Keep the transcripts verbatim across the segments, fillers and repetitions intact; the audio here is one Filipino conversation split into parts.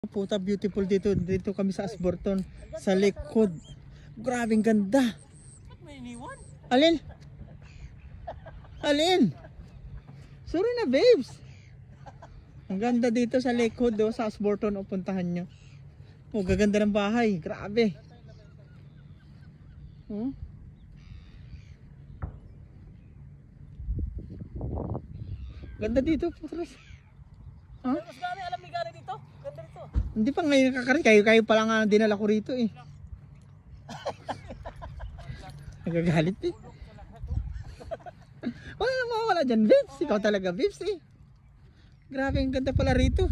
Puta, beautiful dito. Dito kami sa Asborton. Sa likod. Grabing ganda. Alin? Alin? Sorry na, babes. Ang ganda dito sa likod, oh, sa Asborton. O, puntahan nyo. Oh, gaganda ng bahay. Grabe. Hmm? Ganda dito, putras. Huh? Mas gani, alam ni gani dito. Ganda dito. Hindi pa ngayon nakakari. Kayo, kayo pala nga dinala ko rito eh. Nagagalit eh. Wala na mawawala dyan, babes. Ikaw talaga, babes eh. Grabe, ang ganda pala rito.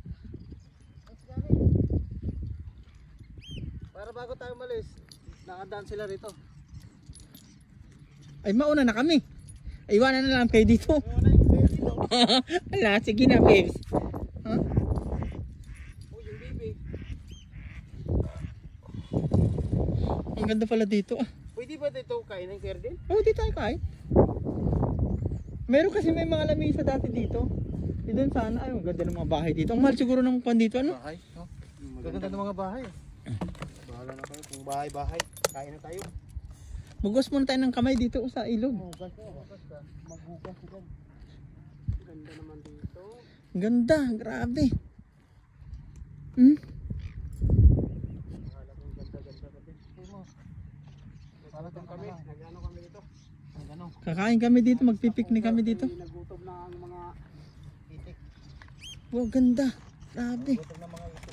Para bago tayo malis, nakadaan sila rito. Ay, mauna na kami. Ay, iwanan na lang kayo dito. Wala, sige na, babes. Huh? Oh, yung baby. Ang ganda pala dito ah. Pwede ba dito kain ng Kerdin? Oh, di tayo kain. Meron kasi may mga lamesa dati dito. E doon sana, ay, ang ganda ng mga bahay dito. Ang mahal siguro ng kwan dito, ano? Bahay, no? Gaganda ng mga bahay. Bahala na kayo kung bahay-bahay. Kain na tayo. Maghugas muna tayo ng kamay dito oh, sa ilog. Maghugas ka, maghugas ka. Maghugas ka. Ganda naman dito. Ang ganda, grabe. Hmm? Bahala kung ganda-ganda ka din. Para doon kami, nag-ano kami dito. Nag-ano. Kakain kami dito, magpipiknik kami dito. Nagutom na ang mga itik. Wow, ganda. Grabe. Gutom na mga itik.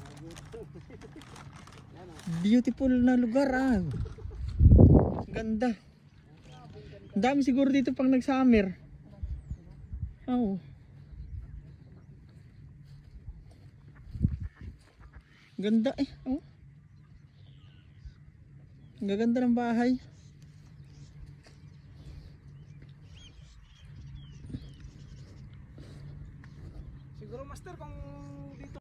Beautiful na lugar ah. Ganda. Ang dami siguro dito pang nag-summer. Oh. Ganda eh. Oh. Ang gaganda ng bahay. Siguro master kung dito